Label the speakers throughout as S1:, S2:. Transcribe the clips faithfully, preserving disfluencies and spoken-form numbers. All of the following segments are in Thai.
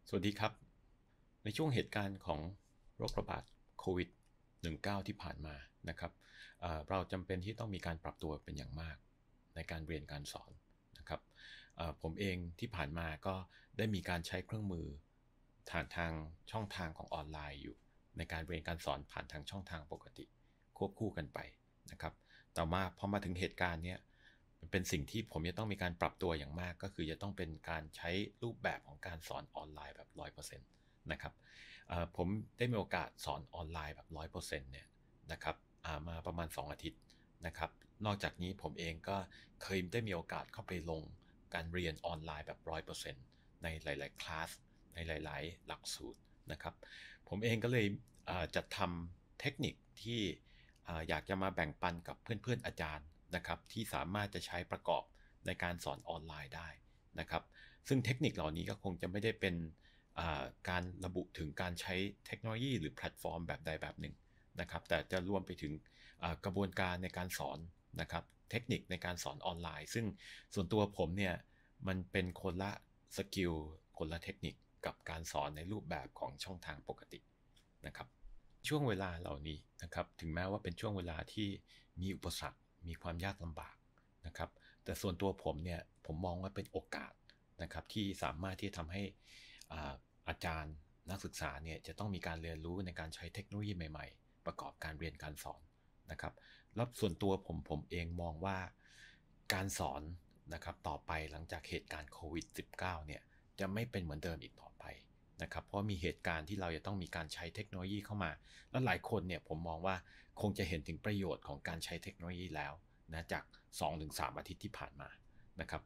S1: สวัสดีครับในช่วงเหตุการณ์ของโรคระบาดโควิด สิบเก้า ที่ผ่านมานะครับเราจำเป็นที่ต้องมีการปรับตัวเป็นอย่างมากในการเรียนการสอนนะครับผมเองที่ผ่านมาก็ได้มีการใช้เครื่องมือผ่านทางช่องทางของออนไลน์อยู่ในการเรียนการสอนผ่านทางช่องทางปกติควบคู่กันไปนะครับแต่มาพอมาถึงเหตุการณ์เนี้ยเป็นสิ่งที่ผมจะต้องมีการปรับตัวอย่างมากก็คือจะต้องเป็นการใช้รูปแบบของการสอนออนไลน์แบบ ร้อยเปอร์เซ็นต์ นะครับผมได้มีโอกาสสอนออนไลน์แบบ ร้อยเปอร์เซ็นต์ เนี่ยนะครับมาประมาณสองอาทิตย์นะครับนอกจากนี้ผมเองก็เคยได้มีโอกาสเข้าไปลงการเรียนออนไลน์แบบ ร้อยเปอร์เซ็นต์ ในหลายๆคลาสในหลายๆหลักสูตรนะครับผมเองก็เลยจัดทำเทคนิคที่อยากจะมาแบ่งปันกับเพื่อนๆอาจารย์นะครับที่สามารถจะใช้ประกอบในการสอนออนไลน์ได้นะครับซึ่งเทคนิคเหล่านี้ก็คงจะไม่ได้เป็นการระบุถึงการใช้เทคโนโลยีหรือแพลตฟอร์มแบบใดแบบหนึ่งนะครับแต่จะรวมไปถึงกระบวนการในการสอนนะครับเทคนิคในการสอนออนไลน์ซึ่งส่วนตัวผมเนี่ยมันเป็นคนละสกิลคนละเทคนิคกับการสอนในรูปแบบของช่องทางปกตินะครับช่วงเวลาเหล่านี้นะครับถึงแม้ว่าเป็นช่วงเวลาที่มีอุปสรรคมีความยากลำบากนะครับแต่ส่วนตัวผมเนี่ยผมมองว่าเป็นโอกาสนะครับที่สามารถที่จะทำให้อาจารย์นักศึกษาเนี่ยจะต้องมีการเรียนรู้ในการใช้เทคโนโลยีใหม่ๆประกอบการเรียนการสอนนะครับแล้วส่วนตัวผมผมเองมองว่าการสอนนะครับต่อไปหลังจากเหตุการณ์โควิด สิบเก้า เนี่ยจะไม่เป็นเหมือนเดิมอีกต่อไปนะครับเพราะมีเหตุการณ์ที่เราจะต้องมีการใช้เทคโนโลยีเข้ามาแล้วหลายคนเนี่ยผมมองว่าคงจะเห็นถึงประโยชน์ของการใช้เทคโนโลยีแล้วนะจาก สองถึงสาม อาทิตย์ที่ผ่านมานะครับ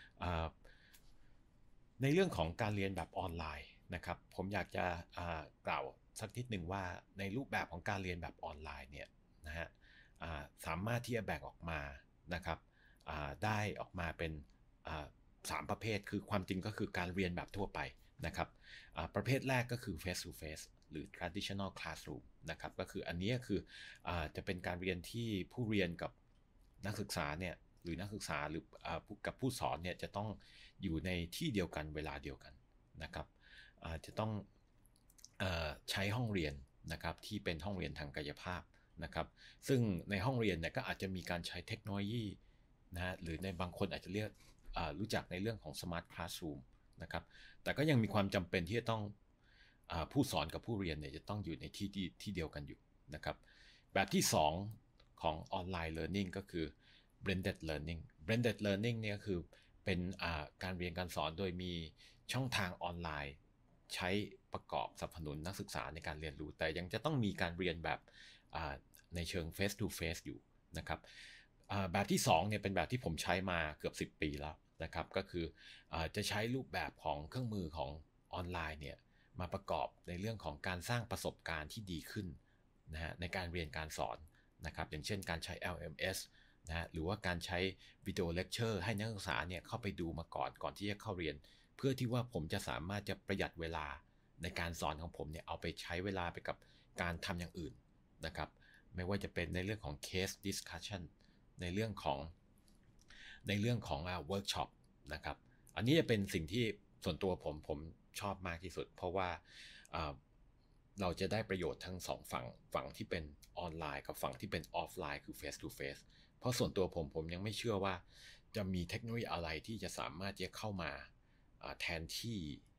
S1: ในเรื่องของการเรียนแบบออนไลน์นะครับผมอยากจะกล่าวสักนิดหนึ่งว่าในรูปแบบของการเรียนแบบออนไลน์เนี่ยนะฮะสามารถที่จะแบ่งออกมานะครับได้ออกมาเป็นสามประเภทคือความจริงก็คือการเรียนแบบทั่วไปนะครับประเภทแรกก็คือ face to face หรือ traditional classroom นะครับก็คืออันนี้คือจะเป็นการเรียนที่ผู้เรียนกับนักศึกษาเนี่ยหรือนักศึกษาหรือกับผู้สอนเนี่ยจะต้องอยู่ในที่เดียวกันเวลาเดียวกันนะครับจะต้องใช้ห้องเรียนนะครับที่เป็นห้องเรียนทางกายภาพนะครับซึ่งในห้องเรียนเนี่ยก็อาจจะมีการใช้เทคโนโลยีนะฮะหรือในบางคนอาจจะเรียกรู้จักในเรื่องของ smart classroom นะครับแต่ก็ยังมีความจำเป็นที่จะต้องผู้สอนกับผู้เรียนเนี่ยจะต้องอยู่ในที่ที่เดียวกันอยู่นะครับแบบที่สองของออนไลน์ learning ก็คือ blended learning blended learning เนี่ยคือเป็นการเรียนการสอนโดยมีช่องทางออนไลน์ใช้ประกอบสนับสนุนนักศึกษาในการเรียนรู้แต่ยังจะต้องมีการเรียนแบบในเชิง face to face อยู่นะครับแบบที่สองเนี่ยเป็นแบบที่ผมใช้มาเกือบสิบปีแล้วนะครับก็คือจะใช้รูปแบบของเครื่องมือของออนไลน์เนี่ยมาประกอบในเรื่องของการสร้างประสบการณ์ที่ดีขึ้นนะฮะในการเรียนการสอนนะครับอย่างเช่นการใช้ แอล เอ็ม เอส นะฮะหรือว่าการใช้วิดีโอเลคเชอร์ให้นักศึกษาเนี่ยเข้าไปดูมาก่อนก่อนที่จะเข้าเรียนเพื่อที่ว่าผมจะสามารถจะประหยัดเวลาในการสอนของผมเนี่ยเอาไปใช้เวลาไปกับการทำอย่างอื่นนะครับไม่ว่าจะเป็นในเรื่องของ case discussion ในเรื่องของในเรื่องของเวิร์กช็อปนะครับอันนี้จะเป็นสิ่งที่ส่วนตัวผมผมชอบมากที่สุดเพราะว่าเราจะได้ประโยชน์ทั้งสองฝั่งฝั่งที่เป็นออนไลน์กับฝั่งที่เป็นออฟไลน์คือ face to face เพราะส่วนตัวผมผมยังไม่เชื่อว่าจะมีเทคโนโลยีอะไรที่จะสามารถจะเข้ามาแทนที่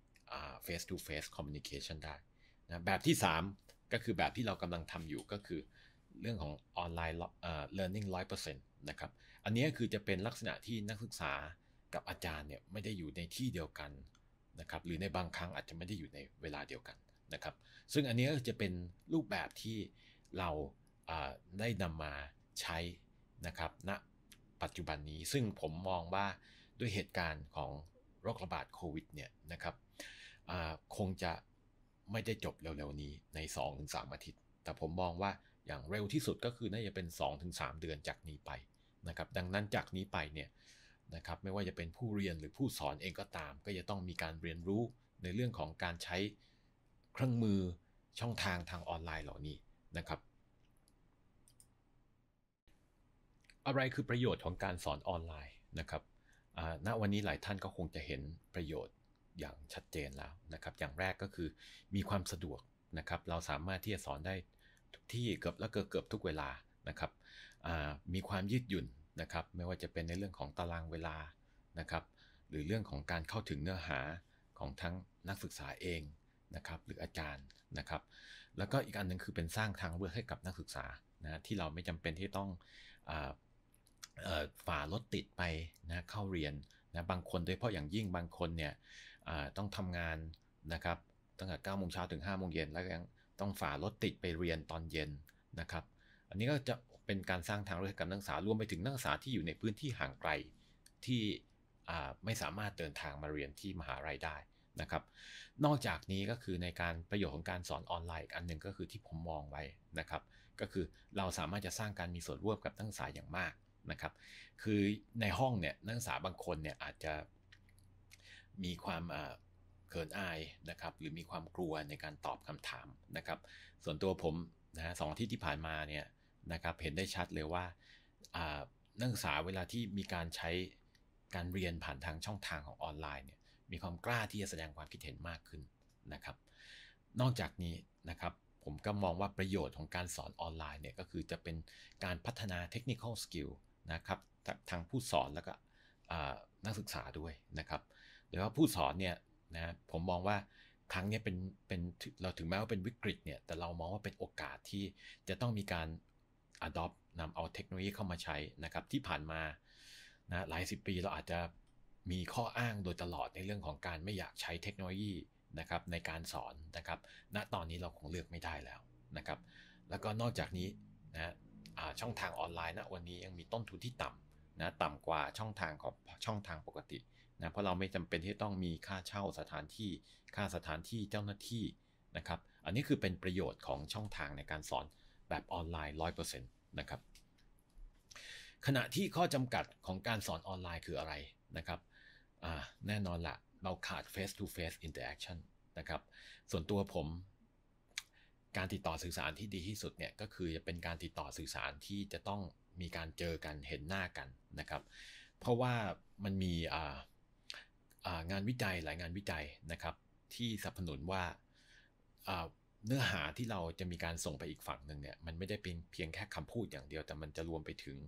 S1: face to face communication ได้นะแบบที่สามก็คือแบบที่เรากำลังทำอยู่ก็คือเรื่องของออนไลน์ learning ร้อยเปอร์เซ็นต์ นะครับอันนี้คือจะเป็นลักษณะที่นักศึกษากับอาจารย์เนี่ยไม่ได้อยู่ในที่เดียวกันนะครับหรือในบางครั้งอาจจะไม่ได้อยู่ในเวลาเดียวกันนะครับซึ่งอันนี้จะเป็นรูปแบบที่เราได้นำมาใช้นะครับณปัจจุบันนี้ซึ่งผมมองว่าด้วยเหตุการณ์ของโรคระบาดโควิดเนี่ยนะครับคงจะไม่ได้จบเร็วๆนี้ใน สองถึงสาม อาทิตย์แต่ผมมองว่าอย่างเร็วที่สุดก็คือน่าจะเป็น สองถึงสาม เดือนจากนี้ไปนะครับดังนั้นจากนี้ไปเนี่ยนะครับไม่ว่าจะเป็นผู้เรียนหรือผู้สอนเองก็ตามก็จะต้องมีการเรียนรู้ในเรื่องของการใช้เครื่องมือช่องทางทางออนไลน์เหล่านี้นะครับอะไรคือประโยชน์ของการสอนออนไลน์นะครับณวันนี้หลายท่านก็คงจะเห็นประโยชน์อย่างชัดเจนแล้วนะครับอย่างแรกก็คือมีความสะดวกนะครับเราสามารถที่จะสอนได้ทุกที่เกือบและเกือบเกือบทุกเวลานะครับมีความยืดหยุ่นนะครับไม่ว่าจะเป็นในเรื่องของตารางเวลานะครับหรือเรื่องของการเข้าถึงเนื้อหาของทั้งนักศึกษาเองนะครับหรืออาจารย์นะครับแล้วก็อีกอันหนึ่งคือเป็นสร้างทางเลือกให้กับนักศึกษานะที่เราไม่จำเป็นที่ต้องฝ่ารถติดไปนะเข้าเรียนนะบางคนโดยเฉพาะอย่างยิ่งบางคนเนี่ยต้องทำงานนะครับตั้งแต่เก้าโมงเช้าถึงห้าโมงเย็นแล้วยังต้องฝ่ารถติดไปเรียนตอนเย็นนะครับอันนี้ก็จะเป็นการสร้างทางเลือกให้กับนักศึกษารวมไปถึงนักศึกษาที่อยู่ในพื้นที่ห่างไกลที่ไม่สามารถเดินทางมาเรียนที่มหาลัยได้นะครับนอกจากนี้ก็คือในการประโยชน์ของการสอนออนไลน์อีกอันหนึ่งก็คือที่ผมมองไว้นะครับก็คือเราสามารถจะสร้างการมีส่วนร่วมกับนักศึกษาอย่างมากนะครับคือในห้องเนี่ยนักศึกษาบางคนเนี่ยอาจจะมีความเขินอายนะครับหรือมีความกลัวในการตอบคำถามนะครับส่วนตัวผมนะสองอาทิตย์ที่ผ่านมาเนี่ยนะครับเห็นได้ชัดเลยว่านักศึกษาเวลาที่มีการใช้การเรียนผ่านทางช่องทางของออนไลน์เนี่ยมีความกล้าที่จะแสดงความคิดเห็นมากขึ้นนะครับนอกจากนี้นะครับผมก็มองว่าประโยชน์ของการสอนออนไลน์เนี่ยก็คือจะเป็นการพัฒนา technical skill นะครับทางผู้สอนแล้วก็นักศึกษาด้วยนะครับโดยว่าผู้สอนเนี่ยนะผมมองว่าครั้งนี้เป็นเป็นเราถึงแม้ว่าเป็นวิกฤตเนี่ยแต่เรามองว่าเป็นโอกาสที่จะต้องมีการ adopt นำเอาเทคโนโลยีเข้ามาใช้นะครับที่ผ่านมานะหลายสิบปีเราอาจจะมีข้ออ้างโดยตลอดในเรื่องของการไม่อยากใช้เทคโนโลยีนะครับในการสอนนะครับณตอนนี้เราคงเลือกไม่ได้แล้วนะครับแล้วก็นอกจากนี้นะช่องทางออนไลน์ณวันนี้ยังมีต้นทุนที่ต่ำนะต่ำกว่าช่องทางของช่องทางปกตินะเพราะเราไม่จำเป็นที่ต้องมีค่าเช่าสถานที่ค่าสถานที่เจ้าหน้าที่นะครับอันนี้คือเป็นประโยชน์ของช่องทางในการสอนแบบออนไลน์ ร้อยเปอร์เซ็นต์ นะครับขณะที่ข้อจำกัดของการสอนออนไลน์คืออะไรนะครับแน่นอนละเราขาด face to face interaction นะครับส่วนตัวผมการติดต่อสื่อสารที่ดีที่สุดเนี่ยก็คือจะเป็นการติดต่อสื่อสารที่จะต้องมีการเจอกันเห็นหน้ากันนะครับเพราะว่ามันมีงานวิจัยหลายงานวิจัยนะครับที่สนับสนุนว่าเนื้อหาที่เราจะมีการส่งไปอีกฝั่งหนึ่งเนี่ยมันไม่ได้เป็นเพียงแค่คำพูดอย่างเดียวแต่มันจะรวมไปถึง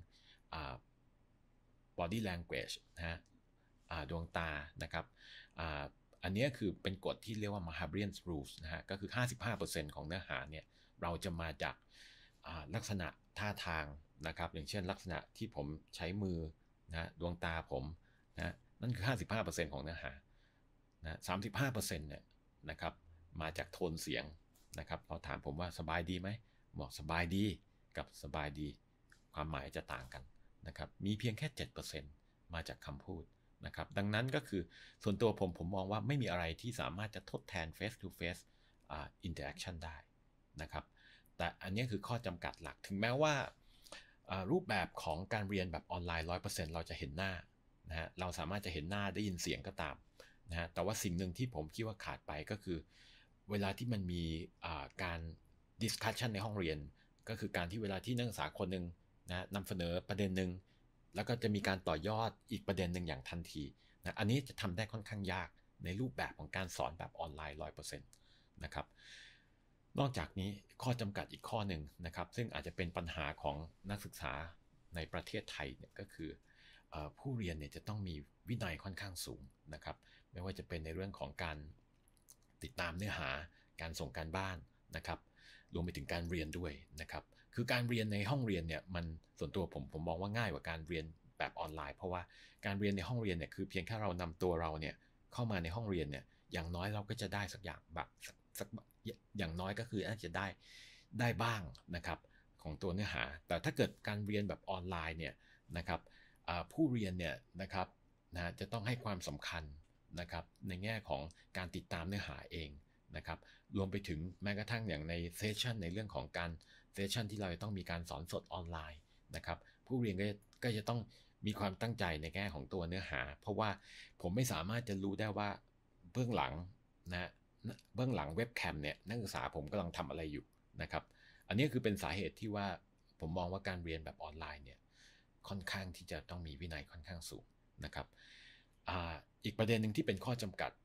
S1: body language นะฮะดวงตานะครับอันนี้คือเป็นกฎที่เรียกว่า Mahabrian Rules นะฮะก็คือ ห้าสิบห้าเปอร์เซ็นต์ ของเนื้อหาเนี่ยเราจะมาจากลักษณะท่าทางนะครับอย่างเช่นลักษณะที่ผมใช้มือนะดวงตาผมนะนั่นคือ ห้าสิบห้าเปอร์เซ็นต์ ของเนื้อหานะ สามสิบห้าเปอร์เซ็นต์ เนี่ยนะครับมาจากโทนเสียงนะครับเราถามผมว่าสบายดีไหมบอกสบายดีกับสบายดีความหมายจะต่างกันนะครับมีเพียงแค่ เจ็ดเปอร์เซ็นต์ มาจากคำพูดนะครับดังนั้นก็คือส่วนตัวผมผมมองว่าไม่มีอะไรที่สามารถจะทดแทน face to face interaction ได้นะครับแต่อันนี้คือข้อจำกัดหลักถึงแม้ว่ารูปแบบของการเรียนแบบออนไลน์ ร้อยเปอร์เซ็นต์ เราจะเห็นหน้านะฮะเราสามารถจะเห็นหน้าได้ยินเสียงก็ตามนะฮะแต่ว่าสิ่งหนึ่งที่ผมคิดว่าขาดไปก็คือเวลาที่มันมีการ discussion ในห้องเรียนก็คือการที่เวลาที่นักศึกษาคนหนึ่งนะนำเสนอประเด็นหนึ่งแล้วก็จะมีการต่อยอดอีกประเด็นหนึ่งอย่างทันทีนะอันนี้จะทำได้ค่อนข้างยากในรูปแบบของการสอนแบบออนไลน์ ร้อยเปอร์เซ็นต์ นะครับนอกจากนี้ข้อจำกัดอีกข้อหนึ่งนะครับซึ่งอาจจะเป็นปัญหาของนักศึกษาในประเทศไทยเนี่ยก็คือผู้เรียนเนี่ยจะต้องมีวินัยค่อนข้างสูงนะครับไม่ว่าจะเป็นในเรื่องของการติดตามเนื้อหาการส่งการบ้านนะครับรวมไปถึงการเรียนด้วยนะครับคือการเรียนในห้องเรียนเนี่ยมันส่วนตัวผมผมมองว่าง่ายกว่าการเรียนแบบออนไลน์เพราะว่าการเรียนในห้องเรียนเนี่ยคือเพียงแค่เรานำตัวเราเนี่ยเข้ามาในห้องเรียนเนี่ยอย่างน้อยเราก็จะได้สักอย่างแบบสักอย่างน้อยก็คืออาจจะได้ได้บ้างนะครับของตัวเนื้อหาแต่ถ้าเกิดการเรียนแบบออนไลน์เนี่ยนะครับผู้เรียนเนี่ยนะครับนะจะต้องให้ความสำคัญนะครับในแง่ของการติดตามเนื้อหาเองนะครับรวมไปถึงแม้กระทั่งอย่างในเซสชันในเรื่องของการเซสชันที่เราจะต้องมีการสอนสดออนไลน์นะครับผู้เรียนก็ก็จะต้องมีความตั้งใจในแง่ของตัวเนื้อหาเพราะว่าผมไม่สามารถจะรู้ได้ว่าเบื้องหลังนะเบื้องหลังเว็บแคมเนี่ยนักศึกษาผมกำลังทำอะไรอยู่นะครับอันนี้คือเป็นสาเหตุที่ว่าผมมองว่าการเรียนแบบออนไลน์เนี่ยค่อนข้างที่จะต้องมีวินัยค่อนข้างสูงนะครับ อ่า อีกประเด็นหนึ่งที่เป็นข้อจำกัด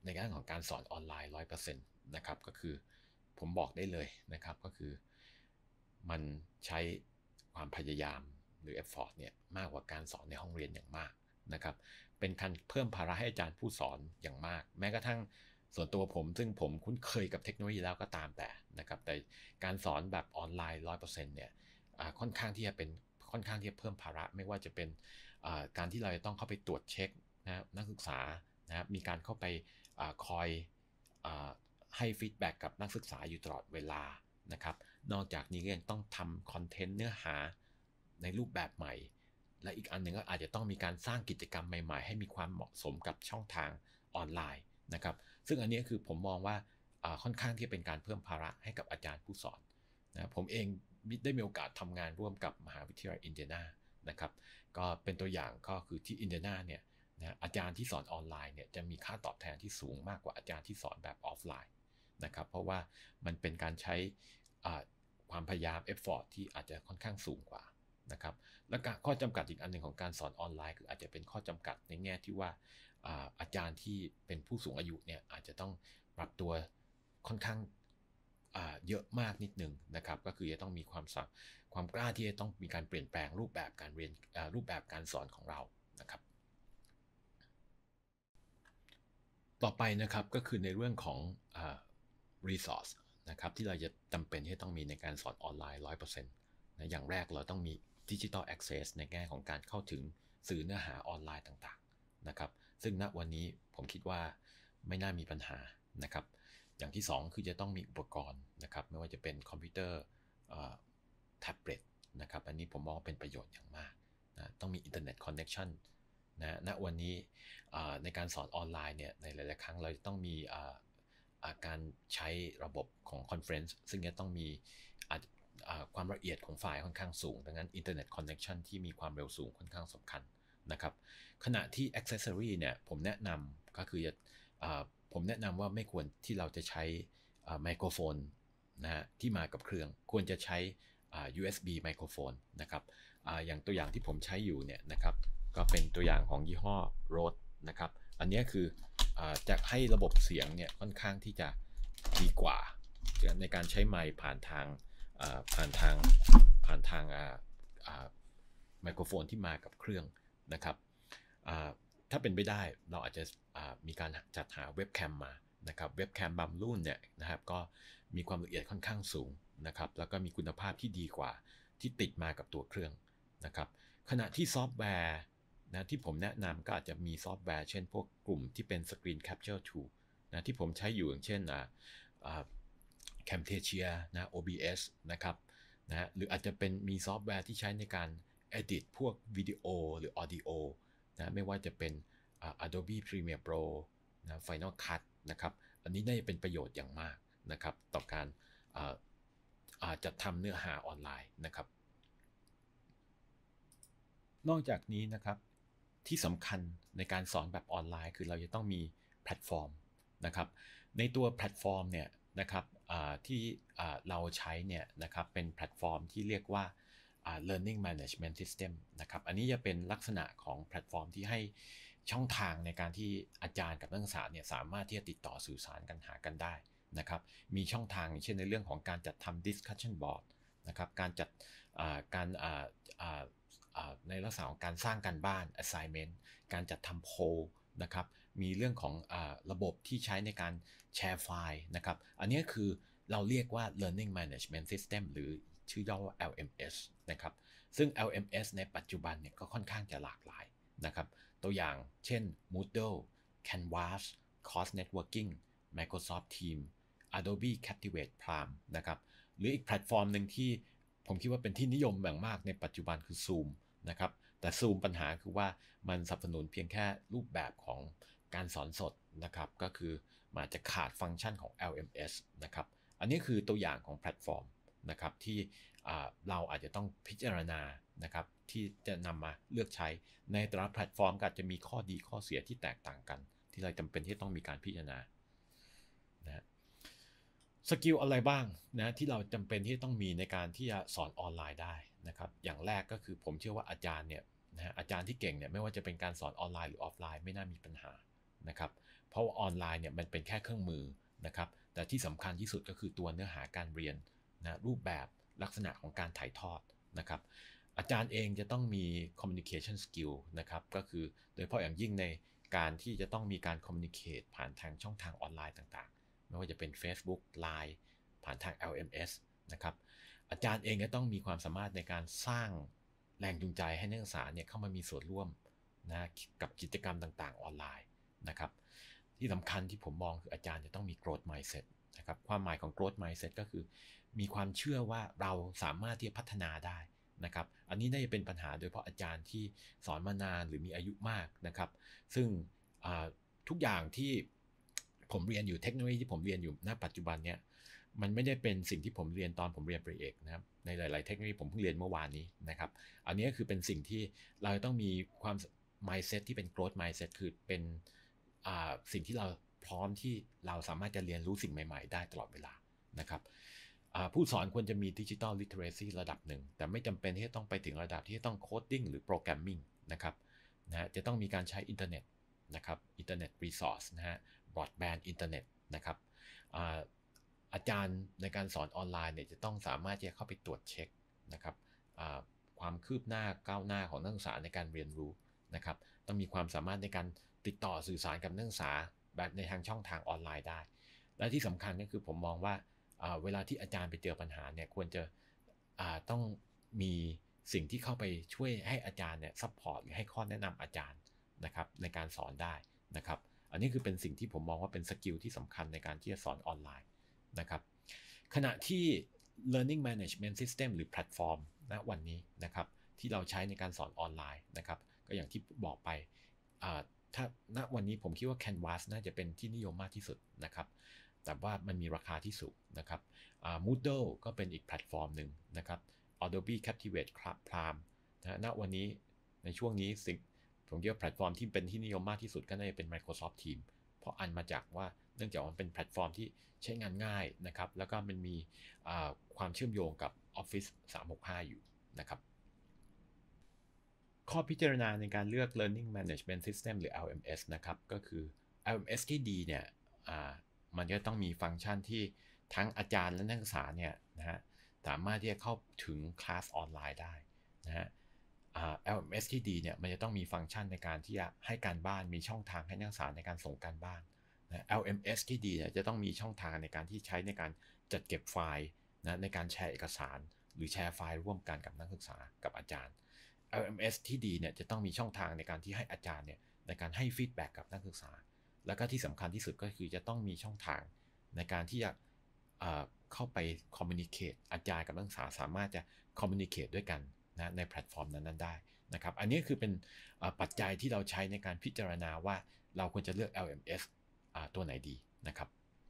S1: ในด้านของการสอนออนไลน์ ร้อยเปอร์เซ็นต์ นะครับก็คือผมบอกได้เลยนะครับก็คือมันใช้ความพยายามหรือ effort เนี่ยมากกว่าการสอนในห้องเรียนอย่างมากนะครับเป็นการเพิ่มภาระให้อาจารย์ผู้สอนอย่างมากแม้กระทั่งส่วนตัวผมซึ่งผมคุ้นเคยกับเทคโนโลยีแล้วก็ตามแต่นะครับแต่การสอนแบบออนไลน์ ร้อยเปอร์เซ็นต์ เนี่ยค่อนข้างที่จะเป็นค่อนข้างที่จะเพิ่มภาระไม่ว่าจะเป็นการที่เราจะต้องเข้าไปตรวจเช็คนะนักศึกษานะครับมีการเข้าไปอคอยอให้ฟีดแบ็กกับนักศึกษาอยู่ตลอดเวลานะครับนอกจากนี้ก็ยังต้องทำคอนเทนต์เนื้อหาในรูปแบบใหม่และอีกอันหนึ่งก็อาจจะต้องมีการสร้างกิจกรรมใหม่ๆให้มีความเหมาะสมกับช่องทางออนไลน์นะครับซึ่งอันนี้คือผมมองว่าค่อนข้างที่จะเป็นการเพิ่มภาระให้กับอาจารย์ผู้สอนนะผมเองได้มีโอกาสทำงานร่วมกับมหาวิทยาลัยอินเดียนานะครับก็เป็นตัวอย่างก็คือที่อินเดียนาเนี่ยนะอาจารย์ที่สอนออนไลน์เนี่ยจะมีค่าตอบแทนที่สูงมากกว่าอาจารย์ที่สอนแบบออฟไลน์นะครับเพราะว่ามันเป็นการใช้ความพยายาม effort ที่อาจจะค่อนข้างสูงกว่านะครับและข้อจำกัดอีกอันหนึ่งของการสอนออนไลน์คืออาจจะเป็นข้อจำกัดในแง่ที่ว่าอาจารย์ที่เป็นผู้สูงอายุเนี่ยอาจจะต้องปรับตัวค่อนข้างเยอะมากนิดนึงนะครับก็คือจะต้องมีความสักความกล้าที่จะต้องมีการเปลี่ยนแปลงรูปแบบการเรียนรูปแบบการสอนของเรานะครับต่อไปนะครับก็คือในเรื่องของ resource นะครับที่เราจะจำเป็นที่จะต้องมีในการสอนออนไลน์ ร้อยเปอร์เซ็นต์ นะอย่างแรกเราต้องมี Digital Access ในแง่ของการเข้าถึงสื่อเนื้อหาออนไลน์ต่างๆนะครับซึ่งณวันนี้ผมคิดว่าไม่น่ามีปัญหานะครับอย่างที่สองคือจะต้องมีอุปกรณ์นะครับไม่ว่าจะเป็นคอมพิวเตอร์แท็บเล็ตนะครับอันนี้ผมมองเป็นประโยชน์อย่างมากนะต้องมีอินเทอร์เน็ตคอนเน็กชันนะณวันนี้ในการสอนออนไลน์เนี่ยในหลายๆครั้งเราจะต้องมีการใช้ระบบของคอนเฟรนซ์ซึ่งจะต้องมีความละเอียดของไฟล์ค่อนข้างสูงดังนั้นอินเทอร์เน็ตคอนเน็กชันที่มีความเร็วสูงค่อนข้างสำคัญนะครับขณะที่ Accessory เนี่ยผมแนะนำก็คือจะผมแนะนำว่าไม่ควรที่เราจะใช้ไมโครโฟนนะฮะที่มากับเครื่องควรจะใช้ ยู เอส บี ไมโครโฟนนะครับ อ, อย่างตัวอย่างที่ผมใช้อยู่เนี่ยนะครับก็เป็นตัวอย่างของยี่ห้อ Rode นะครับอันนี้คืออจะให้ระบบเสียงเนี่ยค่อนข้างที่จะดีกว่าในการใช้ไมค์ผ่านทางผ่านทางผ่านทางไมโครโฟนที่มากับเครื่องนะครับถ้าเป็นไปได้เราอาจจะมีการจัดหาเว็บแคมมานะครับเว็บแคมบางรุ่นเนี่ยนะครับก็มีความละเอียดค่อนข้างสูงนะครับแล้วก็มีคุณภาพที่ดีกว่าที่ติดมากับตัวเครื่องนะครับขณะที่ซอฟต์แวร์นะที่ผมแนะนำก็อาจจะมีซอฟต์แวร์เช่นพวกกลุ่มที่เป็น Screen Capture Tool นะที่ผมใช้อยู่อย่างเช่นCamtasia นะ โอ บี เอส นะครับนะหรืออาจจะเป็นมีซอฟต์แวร์ที่ใช้ในการ edit พวกวิดีโอหรือ audio นะไม่ว่าจะเป็น Adobe Premiere Pro นะ Final Cut นะครับอันนี้ได้เป็นประโยชน์อย่างมากนะครับต่อการจัดทำเนื้อหาออนไลน์นะครับนอกจากนี้นะครับที่สำคัญในการสอนแบบออนไลน์คือเราจะต้องมีแพลตฟอร์มนะครับในตัวแพลตฟอร์มเนี่ยนะครับที่เราใช้เนี่ยนะครับเป็นแพลตฟอร์มที่เรียกว่า learning management system นะครับอันนี้จะเป็นลักษณะของแพลตฟอร์มที่ให้ช่องทางในการที่อาจารย์กับนักศึกษาเนี่ยสามารถที่จะติดต่อสื่อสารกันหากันได้นะครับมีช่องทางเช่นในเรื่องของการจัดทำ discussion board นะครับการจัดการในลักษณะของการสร้างการบ้าน assignment การจัดทำ poll นะครับมีเรื่องของระบบที่ใช้ในการแชร์ไฟล์นะครับอันนี้คือเราเรียกว่า learning management system หรือชื่อย่อว่า แอล เอ็ม เอส นะครับซึ่ง แอล เอ็ม เอส ในปัจจุบันเนี่ยก็ค่อนข้างจะหลากหลายนะครับตัวอย่างเช่น Moodle Canvas Course Networking Microsoft Teams Adobe Captivate Prime นะครับหรืออีกแพลตฟอร์มหนึ่งที่ผมคิดว่าเป็นที่นิยมอย่างมากในปัจจุบันคือ Zoom นะครับแต่ Zoom ปัญหาคือว่ามันสนับสนุนเพียงแค่รูปแบบของการสอนสดนะครับก็คือมันจะขาดฟังก์ชันของ แอล เอ็ม เอส นะครับอันนี้คือตัวอย่างของแพลตฟอร์มนะครับที่เราอาจจะต้องพิจารณานะครับที่จะนำมาเลือกใช้ในแต่ละแพลตฟอร์มก็อาจจะมีข้อดีข้อเสียที่แตกต่างกันที่เราจำเป็นที่ต้องมีการพิจารณานะสกิลอะไรบ้างนะที่เราจำเป็นที่ต้องมีในการที่จะสอนออนไลน์ได้นะครับอย่างแรกก็คือผมเชื่อว่าอาจารย์เนี่ยนะอาจารย์ที่เก่งเนี่ยไม่ว่าจะเป็นการสอนออนไลน์หรือออฟไลน์ไม่น่ามีปัญหานะครับเพราะว่าออนไลน์เนี่ยมันเป็นแค่เครื่องมือนะครับแต่ที่สำคัญที่สุดก็คือตัวเนื้อหาการเรียนนะรูปแบบลักษณะของการถ่ายทอดนะครับอาจารย์เองจะต้องมี communication skill นะครับก็คือโดยเฉพาะอย่างยิ่งในการที่จะต้องมีการ communicate ผ่านทางช่องทางออนไลน์ต่างๆไม่ว่าจะเป็น Facebook ไลน์ ผ่านทาง แอล เอ็ม เอส นะครับอาจารย์เองก็ต้องมีความสามารถในการสร้างแรงจูงใจให้นักศึกษาเนี่ยเข้ามามีส่วนร่วมนะกับกิจกรรมต่างๆออนไลน์นะครับที่สำคัญที่ผมมองคืออาจารย์จะต้องมี growth mindset นะครับความหมายของ growth mindset ก็คือมีความเชื่อว่าเราสามารถที่จะพัฒนาได้นะครับอันนี้น่าจะเป็นปัญหาโดยเฉพาะอาจารย์ที่สอนมานานหรือมีอายุมากนะครับซึ่งทุกอย่างที่ผมเรียนอยู่เทคโนโลยีที่ผมเรียนอยู่ณปัจจุบันเนี่ยมันไม่ได้เป็นสิ่งที่ผมเรียนตอนผมเรียนปริญญาเอกนะครับในหลายๆเทคโนโลยีผมเพิ่งเรียนเมื่อวานนี้นะครับอันนี้คือเป็นสิ่งที่เราต้องมีความ mindset ที่เป็น growth mindset คือเป็นสิ่งที่เราพร้อมที่เราสามารถจะเรียนรู้สิ่งใหม่ๆได้ตลอดเวลานะครับผู้สอนควรจะมีดิจิทัลลิเทเรซีระดับหนึ่งแต่ไม่จำเป็นที่จะต้องไปถึงระดับที่ต้องโคดดิ้งหรือโปรแกรมมิ่งนะครับนะจะต้องมีการใช้อินเทอร์เน็ตนะครับอินเทอร์เน็ตรีซอร์สนะฮะบรอดแบนด์อินเทอร์เน็ตนะครับอาจารย์ในการสอนออนไลน์เนี่ยจะต้องสามารถที่จะเข้าไปตรวจเช็คนะครับความคืบหน้าก้าวหน้าของนักศึกษาในการเรียนรู้นะครับต้องมีความสามารถในการติดต่อสื่อสารกับนักศึกษาแบบในทางช่องทางออนไลน์ได้และที่สำคัญก็คือผมมองว่าเวลาที่อาจารย์ไปเจอปัญหาเนี่ยควรจะต้องมีสิ่งที่เข้าไปช่วยให้อาจารย์เนี่ยซัพพอร์ตหรือให้ข้อแนะนำอาจารย์นะครับในการสอนได้นะครับอันนี้คือเป็นสิ่งที่ผมมองว่าเป็นสกิลที่สำคัญในการที่จะสอนออนไลน์นะครับขณะที่ learning management system หรือแพลตฟอร์มณวันนี้นะครับที่เราใช้ในการสอนออนไลน์นะครับก็อย่างที่บอกไปถ้าณวันนี้ผมคิดว่า Canvas น่าจะเป็นที่นิยมมากที่สุดนะครับแต่ว่ามันมีราคาที่สูงนะครับ Moodle ก็เป็นอีกแพลตฟอร์มหนึ่งนะครับ Adobe Captivate Prime นะณวันนี้ในช่วงนี้สิ่งผมคิดว่าแพลตฟอร์มที่เป็นที่นิยมมากที่สุดก็น่าจะเป็น Microsoft Teams เพราะอันมาจากว่าเนื่องจากมันเป็นแพลตฟอร์มที่ใช้งานง่ายนะครับแล้วก็มันมีความเชื่อมโยงกับ Office สามหกห้าอยู่นะครับข้อพิจารณาในการเลือก Learning Management System หรือ แอล เอ็ม เอส นะครับก็คือ แอล เอ็ม เอส ที่ดีเนี่ยมันก็ต้องมีฟังก์ชันที่ทั้งอาจารย์และนักศึกษาเนี่ยนะฮะสามารถที่จะเข้าถึงคลาสออนไลน์ได้นะฮะ แอล เอ็ม เอส ที่ดีเนี่ยมันจะต้องมีฟังก์ชันในการที่จะให้การบ้านมีช่องทางให้นักศึกษาในการส่งการบ้านนะ แอล เอ็ม เอส ที่ดีเนี่ยจะต้องมีช่องทางในการที่ใช้ในการจัดเก็บไฟล์นะในการแชร์เอกสารหรือแชร์ไฟล์ร่วมกันกับนักศึกษากับอาจารย์ แอล เอ็ม เอส ที่ดีเนี่ยจะต้องมีช่องทางในการที่ให้อาจารย์เนี่ยในการให้ฟีดแบ็กกับนักศึกษาแล้วก็ที่สำคัญที่สุดก็คือจะต้องมีช่องทางในการที่จะเข้าไปคอมมิวนิเคตอาจารย์กับนักศึกษาสามารถจะคอมมิวนิเคตด้วยกันนะในแพลตฟอร์มนั้นๆได้นะครับอันนี้คือเป็นปัจจัยที่เราใช้ในการพิจารณาว่าเราควรจะเลือก แอล เอ็ม เอส ตัวไหนดีนะครับ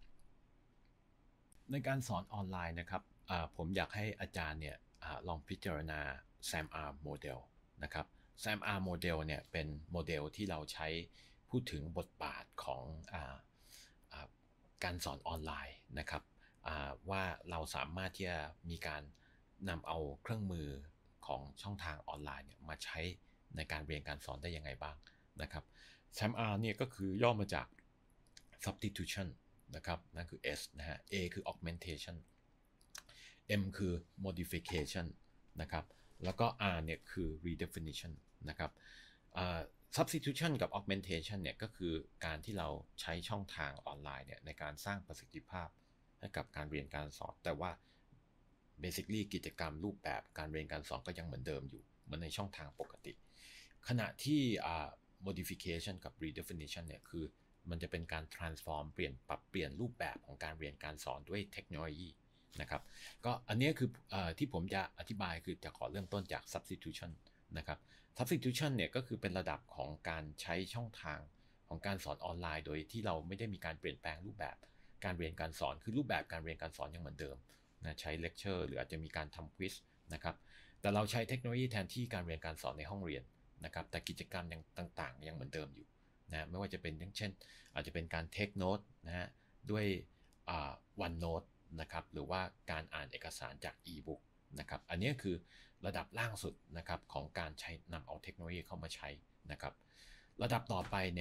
S1: ในการสอนออนไลน์นะครับผมอยากให้อาจารย์เนี่ยลองพิจารณา แซม อาร์ Model นะครับ แซม อาร์ Model เนี่ยเป็นโมเดลที่เราใช้พูดถึงบทบาทของอ่าอ่าการสอนออนไลน์นะครับว่าเราสามารถที่จะมีการนำเอาเครื่องมือของช่องทางออนไลน์เนี่ยมาใช้ในการเรียนการสอนได้ยังไงบ้างนะครับ แซม อาร์ เนี่ยก็คือย่อมาจาก substitution นะครับนั่นคือ S นะฮะ A คือ augmentation M คือ modification นะครับแล้วก็ R เนี่ยคือ redefinition นะครับ substitution กับ augmentation เนี่ยก็คือการที่เราใช้ช่องทางออนไลน์เนี่ยในการสร้างประสิทธิภาพให้กับการเรียนการสอนแต่ว่า basically กิจกรรมรูปแบบการเรียนการสอนก็ยังเหมือนเดิมอยู่เหมือนในช่องทางปกติขณะที่ modification กับ redefinition เนี่ยคือมันจะเป็นการ transform เปลี่ยนปรับเปลี่ยนรูปแบบของการเรียนการสอนด้วยเทคโนโลยีนะครับก็อันนี้คืออที่ผมจะอธิบายคือจะขอเริ่มต้นจาก substitution นะครับ substitution เนี่ยก็คือเป็นระดับของการใช้ช่องทางของการสอนออนไลน์โดยที่เราไม่ได้มีการเปลี่ยนแปลงรูปแบบการเรียนการสอนคือรูปแบบการเรียนการสอนยังเหมือนเดิมนะใช้เลคเชอร์หรืออาจจะมีการทำควิซนะครับแต่เราใช้เทคโนโลยีแทนที่การเรียนการสอนในห้องเรียนนะครับแต่กิจกรรมยังต่างๆยังเหมือนเดิมอยู่นะไม่ว่าจะเป็นเช่นอาจจะเป็นการเทคโน้ตนะฮะด้วยวันโน้ตนะครับหรือว่าการอ่านเอกสารจากอีบุ๊กนะครับอันนี้คือระดับล่างสุดนะครับของการใช้นำเอาเทคโนโลยีเข้ามาใช้นะครับระดับต่อไปเนี่ย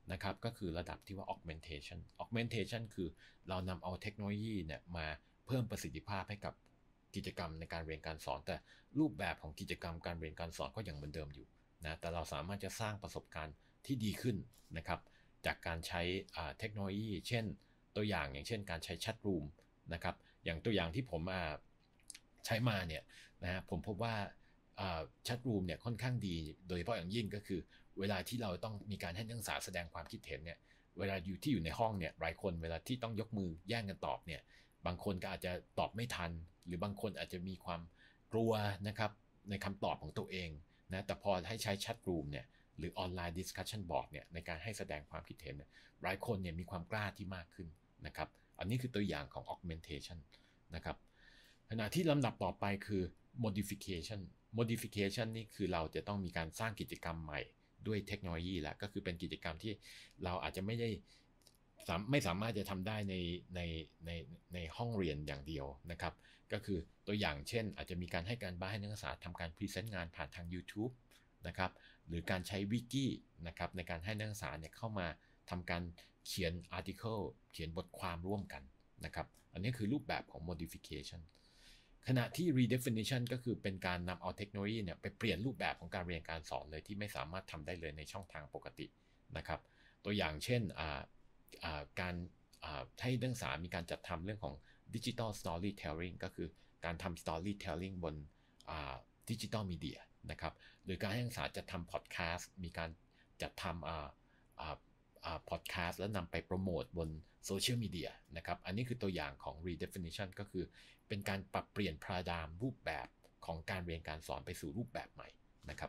S1: นะครับก็คือระดับที่ว่า augmentation augmentation คือเรานำเอาเทคโนโลยีเนี่ยมาเพิ่มประสิทธิภาพให้กับกิจกรรมในการเรียนการสอนแต่รูปแบบของกิจกรรมการเรียนการสอนก็ยังเหมือนเดิมอยู่นะแต่เราสามารถจะสร้างประสบการณ์ที่ดีขึ้นนะครับจากการใช้เทคโนโลยีเช่นตัวอย่างอย่างเช่นการใช้แชทรูมนะครับอย่างตัวอย่างที่ผมใช้มาเนี่ยนะฮะผมพบว่าแชทรูมเนี่ยค่อนข้างดีโดยเฉพาะอย่างยิ่งก็คือเวลาที่เราต้องมีการให้นักศึกษาแสดงความคิดเห็นเนี่ยเวลาอยู่ที่อยู่ในห้องเนี่ยหลายคนเวลาที่ต้องยกมือแย่งกันตอบเนี่ยบางคนก็อาจจะตอบไม่ทันหรือบางคนอาจจะมีความกลัวนะครับในคำตอบของตัวเองนะแต่พอให้ใช้แชทรูมเนี่ยหรือออนไลน์ดิสคัชชันบอร์ดเนี่ยในการให้แสดงความคิดเห็นหลายคนเนี่ยมีความกล้าที่มากขึ้นนะครับอันนี้คือตัวอย่างของ augmentation นะครับขณะที่ลำดับต่อไปคือ modification modification นี่คือเราจะต้องมีการสร้างกิจกรรมใหม่ด้วยเทคโนโลยีแล้วก็คือเป็นกิจกรรมที่เราอาจจะไม่ได้ไม่สามารถจะทำได้ในในในในห้องเรียนอย่างเดียวนะครับก็คือตัวอย่างเช่นอาจจะมีการให้การบ้านให้นักศึกษาทำการพรีเซนต์งานผ่านทาง YouTube นะครับหรือการใช้วิกินะครับในการให้นักศึกษาเนี่ยเข้ามาทำการเขียน article เขียนบทความร่วมกันนะครับอันนี้คือรูปแบบของ modification ขณะที่ redefinition ก็คือเป็นการนำเอาเทคโนโลยีเนี่ยไปเปลี่ยนรูปแบบของการเรียนการสอนเลยที่ไม่สามารถทำได้เลยในช่องทางปกตินะครับตัวอย่างเช่นการให้นักศึกษามีการจัดทำเรื่องของ digital storytelling ก็คือการทำ storytelling บนดิจิทัลมีเดียนะครับหรือการให้นักศึกษาจัดทำพอดแคสต์มีการจัดทำพอดแคสต์แล้วนำไปโปรโมทบนโซเชียลมีเดียนะครับอันนี้คือตัวอย่างของ redefinition ก็คือเป็นการปรับเปลี่ยนพาราไดม์รูปแบบของการเรียนการสอนไปสู่รูปแบบใหม่นะครับ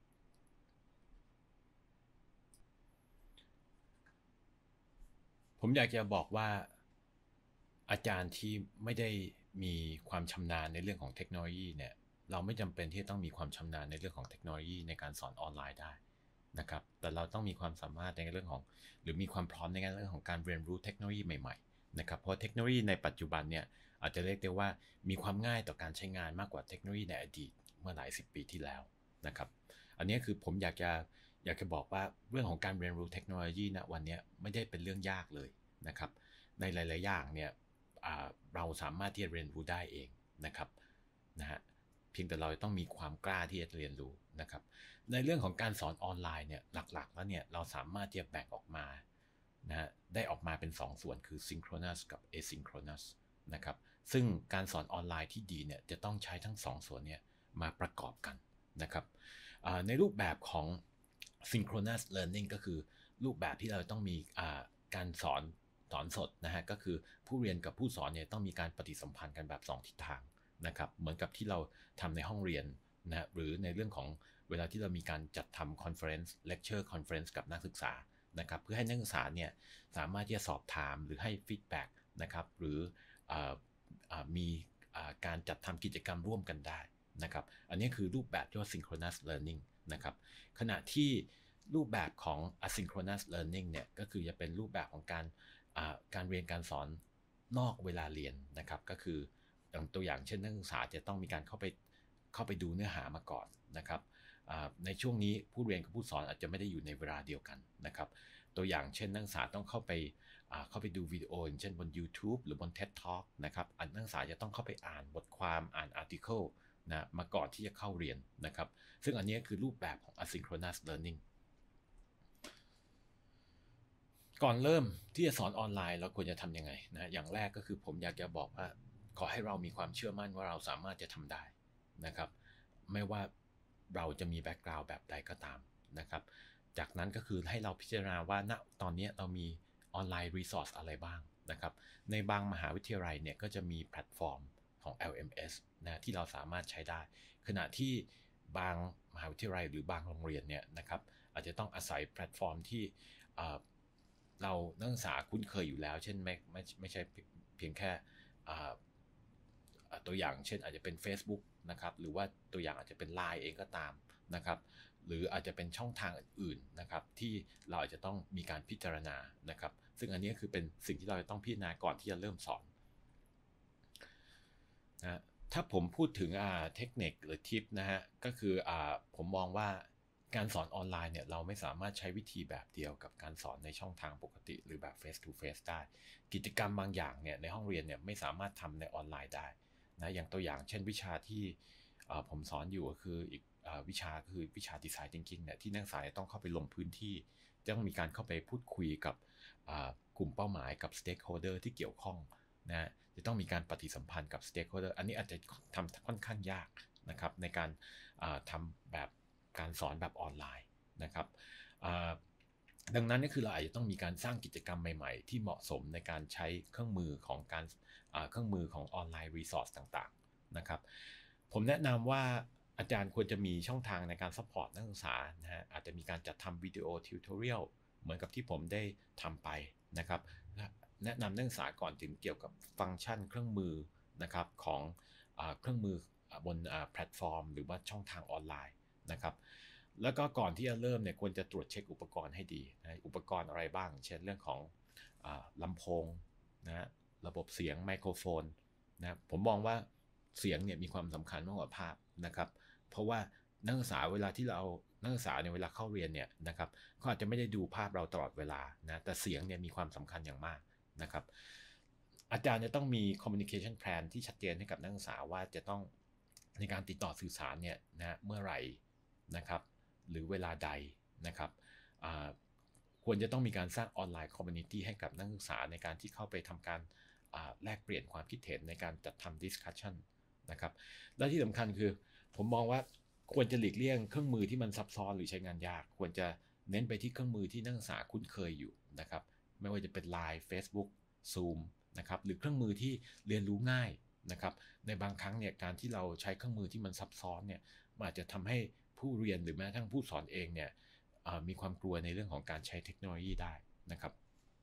S1: ผมอยากจะบอกว่าอาจารย์ที่ไม่ได้มีความชำนาญในเรื่องของเทคโนโลยีเนี่ยเราไม่จำเป็นที่ต้องมีความชำนาญในเรื่องของเทคโนโลยีในการสอนออนไลน์ได้นะครับแต่เราต้องมีความสามารถในเรื่องของหรือมีความพร้อมในเรื่องของการเรียนรู้เทคโนโลยีใหม่ๆนะครับเพราะเทคโนโลยีในปัจจุบันเนี่ยอาจจะเรียกได้ว่ามีความง่ายต่อการใช้งานมากกว่าเทคโนโลยีในอดีตเมื่อหลายสิบปีที่แล้วนะครับอันนี้คือผมอยากจะอยากจะบอกว่าเรื่องของการเรียนรู้เทคโนโลยีณวันนี้ไม่ได้เป็นเรื่องยากเลยนะครับในหลายๆอย่างเนี่ยเราสามารถที่จะเรียนรู้ได้เองนะครับนะฮะเพียงแต่เราต้องมีความกล้าที่จะเรียนรู้นะครับในเรื่องของการสอนออนไลน์เนี่ยหลักๆแล้วเนี่ยเราสามารถที่จะแบ่งออกมานะฮะได้ออกมาเป็นสองส่วนคือ synchronous กับ asynchronous นะครับซึ่งการสอนออนไลน์ที่ดีเนี่ยจะต้องใช้ทั้งสองส่วนเนี่ยมาประกอบกันนะครับในรูปแบบของ synchronous learning ก็คือรูปแบบที่เราต้องมีการสอนสอนสดนะฮะก็คือผู้เรียนกับผู้สอนเนี่ยต้องมีการปฏิสัมพันธ์กันแบบสองทิศทางนะครับเหมือนกับที่เราทำในห้องเรียนนะหรือในเรื่องของเวลาที่เรามีการจัดทำ conference lecture conference กับนักศึกษานะครับเพื่อให้นักศึกษาเนี่ยสามารถที่จะสอบถามหรือให้ feedback นะครับหรือมีการจัดทำกิจกรรมร่วมกันได้นะครับอันนี้คือรูปแบบที่ว่า synchronous learning นะครับขณะที่รูปแบบของ asynchronous learning เนี่ยก็คือจะเป็นรูปแบบของการการเรียนการสอนนอกเวลาเรียนนะครับก็คืออย่างตัวอย่างเช่นนักศึกษาจะต้องมีการเข้าไปเข้าไปดูเนื้อหามาก่อนนะครับในช่วงนี้ผู้เรียนกับผู้สอนอาจจะไม่ได้อยู่ในเวลาเดียวกันนะครับตัวอย่างเช่นนักศึกษาต้องเข้าไปเข้าไปดูวิดีโออย่างเช่นบน YouTube หรือบน ที อี ดี Talk นะครับนักศึกษาจะต้องเข้าไปอ่านบทความอ่าน article นะมาก่อนที่จะเข้าเรียนนะครับซึ่งอันนี้คือรูปแบบของ asynchronous learningก่อนเริ่มที่จะสอนออนไลน์เราควรจะทำยังไงนะอย่างแรกก็คือผมอยากจะบอกว่าขอให้เรามีความเชื่อมั่นว่าเราสามารถจะทำได้นะครับไม่ว่าเราจะมีแบ็กกราวด์แบบใดก็ตามนะครับจากนั้นก็คือให้เราพิจารณาว่าณตอนนี้เรามีออนไลน์รีซอสอะไรบ้างนะครับในบางมหาวิทยาลัยเนี่ยก็จะมีแพลตฟอร์มของ แอล เอ็ม เอส นะที่เราสามารถใช้ได้ขณะที่บางมหาวิทยาลัยหรือบางโรงเรียนเนี่ยนะครับอาจจะต้องอาศัยแพลตฟอร์มที่เรานักศึกษาคุ้นเคยอยู่แล้วเช่นไม่ไม่ไม่ใช่เพียงแค่ตัวอย่างเช่นอาจจะเป็น Facebook นะครับหรือว่าตัวอย่างอาจจะเป็น ไลน์ เองก็ตามนะครับหรืออาจจะเป็นช่องทางอื่นๆนะครับที่เราอาจจะต้องมีการพิจารณานะครับซึ่งอันนี้คือเป็นสิ่งที่เราจะต้องพิจารณาก่อนที่จะเริ่มสอนนะถ้าผมพูดถึงเทคนิคหรือทิปนะฮะก็คือผมมองว่าการสอนออนไลน์เนี่ยเราไม่สามารถใช้วิธีแบบเดียวกับการสอนในช่องทางปกติหรือแบบ face to face ได้กิจกรรมบางอย่างเนี่ยในห้องเรียนเนี่ยไม่สามารถทำในออนไลน์ได้นะอย่างตัวอย่างเช่นวิชาที่ผมสอนอยู่ก็คืออีกวิชาคือวิชา Design Thinking เนี่ยที่นักศึกษาต้องเข้าไปลงพื้นที่ต้องมีการเข้าไปพูดคุยกับกลุ่มเป้าหมายกับ stakeholder ที่เกี่ยวข้องนะจะต้องมีการปฏิสัมพันธ์กับ stakeholder อันนี้อาจจะทำค่อนข้างยากนะครับในการทำแบบการสอนแบบออนไลน์นะครับดังนั้นก็คือเราอาจจะต้องมีการสร้างกิจกรรมใหม่ๆที่เหมาะสมในการใช้เครื่องมือของการเครื่องมือของออนไลน์รีซอสต่างๆนะครับผมแนะนำว่าอาจารย์ควรจะมีช่องทางในการซัพพอร์ตนักศึกษานะฮะอาจจะมีการจัดทำวิดีโอทิวทอเรียลเหมือนกับที่ผมได้ทำไปนะครับแนะนำนักศึกษาก่อนถึงเกี่ยวกับฟังก์ชันเครื่องมือนะครับของเครื่องมือบนแพลตฟอร์มหรือว่าช่องทางออนไลน์นะครับแล้วก็ก่อนที่จะเริ่มเนี่ยควรจะตรวจเช็คอุปกรณ์ให้ดีนะอุปกรณ์อะไรบ้างเช่นเรื่องของลำโพงนะระบบเสียงไมโครโฟนนะผมมองว่าเสียงเนี่ยมีความสำคัญมากกว่าภาพนะครับเพราะว่านักศึกษาเวลาที่เรานักศึกษาในเวลาเข้าเรียนเนี่ยนะครับเขาอาจจะไม่ได้ดูภาพเราตลอดเวลานะแต่เสียงเนี่ยมีความสำคัญอย่างมากนะครับอาจารย์จะต้องมี communication plan ที่ชัดเจนให้กับนักศึกษาว่าจะต้องในการติดต่อสื่อสารเนี่ยนะเมื่อไหร่นะครับหรือเวลาใดนะครับควรจะต้องมีการสร้างออนไลน์คอมมูนิตี้ให้กับนักศึกษาในการที่เข้าไปทำการแลกเปลี่ยนความคิดเห็นในการจัดทำ discussion นะครับและที่สำคัญคือผมมองว่าควรจะหลีกเลี่ยงเครื่องมือที่มันซับซ้อนหรือใช้งานยากควรจะเน้นไปที่เครื่องมือที่นักศึกษาคุ้นเคยอยู่นะครับไม่ว่าจะเป็น ไลน์ Facebook Zoom นะครับหรือเครื่องมือที่เรียนรู้ง่ายนะครับในบางครั้งเนี่ยการที่เราใช้เครื่องมือที่มันซับซ้อนเนี่ยมันอาจจะทำให้ผู้เรียนหรือแม้กระทั่งผู้สอนเองเนี่ยมีความกลัวในเรื่องของการใช้เทคโนโลยีได้นะครับ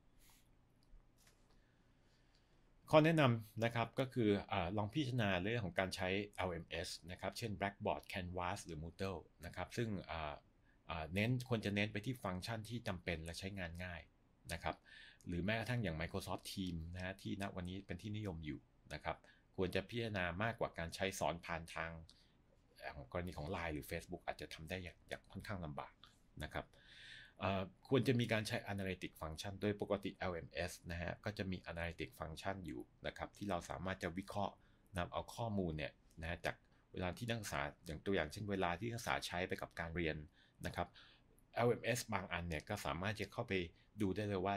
S1: ข้อแนะนำนะครับก็คืออลองพิจารณาเรื่องของการใช้ แอล เอ็ม เอส นะครับเช่น Blackboard Canvas หรือ Moodle นะครับซึ่งเน้นควรจะเน้นไปที่ฟังก์ชันที่จำเป็นและใช้งานง่ายนะครับหรือแม้กระทั่งอย่าง Microsoft Teams นะฮะที่ณวันนี้เป็นที่นิยมอยู่นะครับควรจะพิจารณามากกว่าการใช้สอนผ่านทางกรณีของ ไลน์ หรือ Facebook อาจจะทำได้อย่างค่อนข้างลำบากนะครับควรจะมีการใช้ Analytic Function โดยปกติ แอล เอ็ม เอส นะฮะก็จะมี Analytic Function อยู่นะครับที่เราสามารถจะวิเคราะห์นำเอาข้อมูลเนี่ยนะจากเวลาที่นักศึกษาอย่างตัวอย่างเช่นเวลาที่นักศึกษาใช้ไปกับการเรียนนะครับ แอล เอ็ม เอส บางอันเนี่ยก็สามารถจะเข้าไปดูได้เลยว่า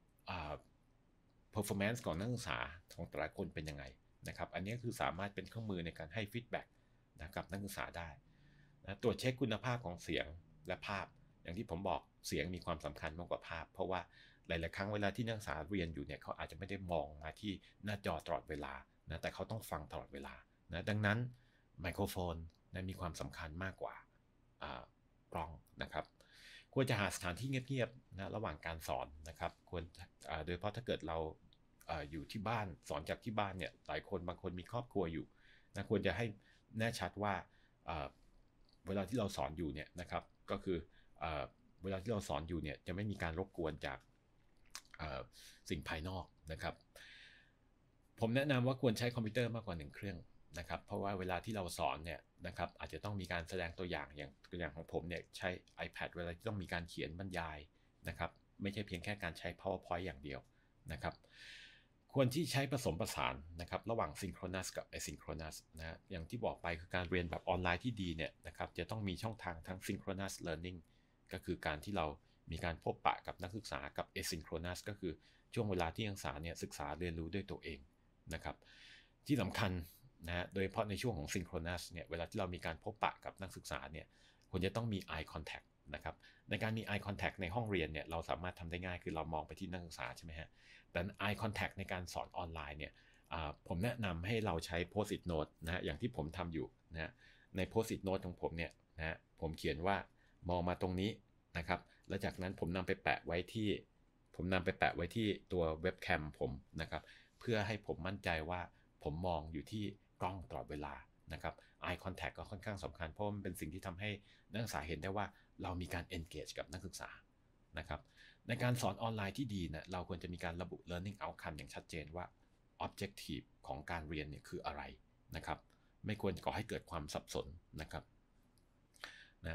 S1: performance ของนักศึกษาของแต่ละคนเป็นยังไงนะครับอันนี้คือสามารถเป็นเครื่องมือในการให้ feedback นะครับนักศึกษาได้นะตรวจเช็คคุณภาพของเสียงและภาพอย่างที่ผมบอกเสียงมีความสำคัญมากกว่าภาพเพราะว่าหลายๆครั้งเวลาที่นักศึกษาเรียนอยู่เนี่ยเขาอาจจะไม่ได้มองมาที่หน้าจอตลอดเวลานะแต่เขาต้องฟังตลอดเวลานะดังนั้นไมโครโฟนนะมีความสำคัญมากกว่ากล้องนะครับควรจะหาสถานที่เงียบๆนะระหว่างการสอนนะครับควรโดยเฉพาะถ้าเกิดเราอยู่ที่บ้านสอนจากที่บ้านเนี่ยหลายคนบางคนมีครอบครัวอยู่นะควรจะให้แน่ชัดว่าเวลาที่เราสอนอยู่เนี่ยนะครับก็คือเวลาที่เราสอนอยู่เนี่ยจะไม่มีการรบกวนจากสิ่งภายนอกนะครับผมแนะนำว่าควรใช้คอมพิวเตอร์มากกว่าหนึ่งเครื่องนะครับเพราะว่าเวลาที่เราสอนเนี่ยนะครับอาจจะต้องมีการแสดงตัวอย่างอย่างตัวอย่างของผมเนี่ยใช้ iPad เวลาที่ต้องมีการเขียนบรรยายนะครับไม่ใช่เพียงแค่การใช้ PowerPoint อย่างเดียวนะครับควรที่ใช้ผสมผสานนะครับระหว่าง Synchronous กับ Asynchronous นะอย่างที่บอกไปคือการเรียนแบบออนไลน์ที่ดีเนี่ยนะครับจะต้องมีช่องทางทั้ง Synchronous Learning ก็คือการที่เรามีการพบปะกับนักศึกษากับ Asynchronous ก็คือช่วงเวลาที่นักศึกษาเนี่ยศึกษาเรียนรู้ด้วยตัวเองนะครับที่สำคัญนะโดยเฉพาะในช่วงของ Synchronous เนี่ยเวลาที่เรามีการพบปะกับนักศึกษาเนี่ยควรจะต้องมี Eye Contact นะครับในการมี Eye Contact ในห้องเรียนเนี่ยเราสามารถทำได้ง่ายคือเรามองไปที่นักศึกษาใช่ไหมฮะแต่ Eye Contact ในการสอนออนไลน์เนี่ยผมแนะนำให้เราใช้ Post-it Note นะฮะอย่างที่ผมทำอยู่นะใน Post-it Note ของผมเนี่ยนะผมเขียนว่ามองมาตรงนี้นะครับแล้วจากนั้นผมนำไปแปะไว้ที่ผมนำไปแปะไว้ที่ตัวเว็บแคมผมนะครับเพื่อให้ผมมั่นใจว่าผมมองอยู่ที่กล้องตลอดเวลานะครับ Eye Contact ก็ค่อนข้างสำคัญเพราะมันเป็นสิ่งที่ทำให้นักศึกษาเห็นได้ว่าเรามีการ engage กับนักศึกษานะครับในการสอนออนไลน์ที่ดีนะเราควรจะมีการระบุ learning outcome อย่างชัดเจนว่า objective ของการเรียนเนี่ยคืออะไรนะครับไม่ควรก่อให้เกิดความสับสนนะครับนะ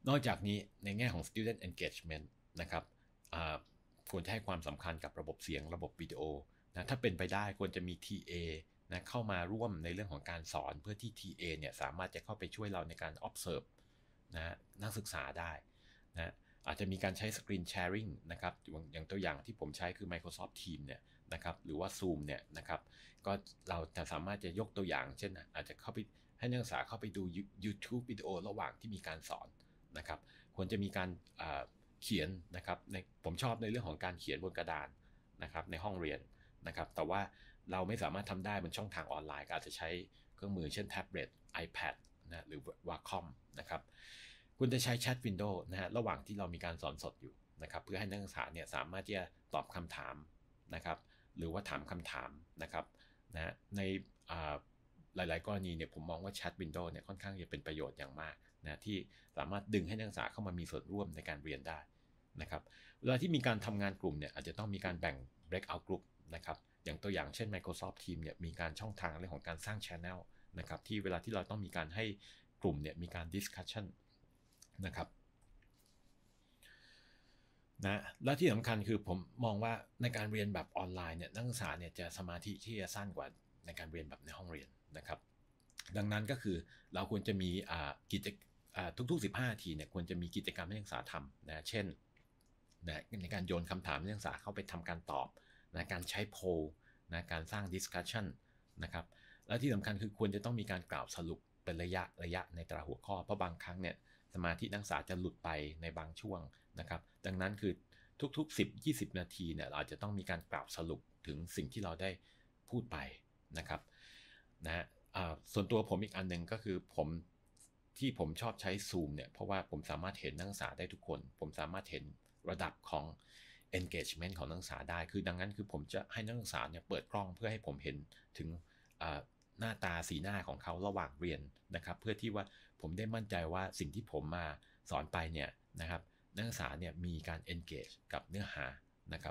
S1: นอกจากนี้ในแง่ของ student engagement นะครับควรจะให้ความสำคัญกับระบบเสียงระบบวิดีโอนะถ้าเป็นไปได้ควรจะมี ที เอ นะเข้ามาร่วมในเรื่องของการสอนเพื่อที่ ที เอ เนี่ยสามารถจะเข้าไปช่วยเราในการ observe นะนักศึกษาได้นะอาจจะมีการใช้ screen sharing นะครับอย่างตัวอย่างที่ผมใช้คือ Microsoft Teams เนี่ยนะครับหรือว่า Zoom เนี่ยนะครับก็เราจะสามารถจะยกตัวอย่างเช่นอาจจะเข้าไปให้นักศึกษาเข้าไปดู YouTube วิดีโอระหว่างที่มีการสอนนะครับควรจะมีการเขียนนะครับในผมชอบในเรื่องของการเขียนบนกระดานนะครับในห้องเรียนนะครับแต่ว่าเราไม่สามารถทำได้บนช่องทางออนไลน์ก็อาจจะใช้เครื่องมือเช่นแท็บเล็ต iPad นะหรือ Wacom นะครับคุณจะใช้แชทวินโดว์นะฮะระหว่างที่เรามีการสอนสดอยู่นะครับเพื่อให้นักศึกษาเนี่ยสามารถที่จะตอบคำถามนะครับหรือว่าถามคำถามนะครับนะในหลายๆกรณีเนี่ยผมมองว่าแชทวินโดว์เนี่ยค่อนข้างจะเป็นประโยชน์อย่างมากนะที่สามารถดึงให้นักศึกษาเข้ามามีส่วนร่วมในการเรียนได้นะครับเวลาที่มีการทำงานกลุ่มเนี่ยอาจจะต้องมีการแบ่ง breakout group นะครับอย่างตัวอย่างเช่น Microsoft Teams เนี่ยมีการช่องทางเรื่องของการสร้าง channel นะครับที่เวลาที่เราต้องมีการให้กลุ่มเนี่ยมีการ discussion นะครับนะและที่สำคัญคือผมมองว่าในการเรียนแบบออนไลน์เนี่ยนักศึกษาเนี่ยจะสมาธิที่จะสั้นกว่าในการเรียนแบบในห้องเรียนนะครับดังนั้นก็คือเราควรจะมีกิจทุกๆสิบห้านาทีเนี่ยควรจะมีกิจกรรมให้นักศึกษาทำนะเช่นนะในการโยนคำถามให้นักศึกษาเข้าไปทำการตอบนะการใช้โพลนะการสร้าง discussion นะครับและที่สำคัญคือควรจะต้องมีการกล่าวสรุปเป็นระยะระยะในแต่ละหัวข้อเพราะบางครั้งเนี่ยสมาธินักศึกษาจะหลุดไปในบางช่วงนะครับดังนั้นคือทุกๆ สิบถึงยี่สิบ นาทีเนี่ยเราอาจจะต้องมีการกล่าวสรุปถึงสิ่งที่เราได้พูดไปนะครับนะส่วนตัวผมอีกอันหนึ่งก็คือผมที่ผมชอบใช้ Zoom เนี่ยเพราะว่าผมสามารถเห็นนักศึกษาได้ทุกคนผมสามารถเห็นระดับของ engagement ของนักศึกษาได้คือดังนั้นคือผมจะให้นักศึกษาเนี่ยเปิดกล้องเพื่อให้ผมเห็นถึงหน้าตาสีหน้าของเขาระหว่างเรียนนะครับเพื่อที่ว่าผมได้มั่นใจว่าสิ่งที่ผมมาสอนไปเนี่ยนะครับนักศึกษาเนี่ยมีการ engage กับเนื้อหานะครับ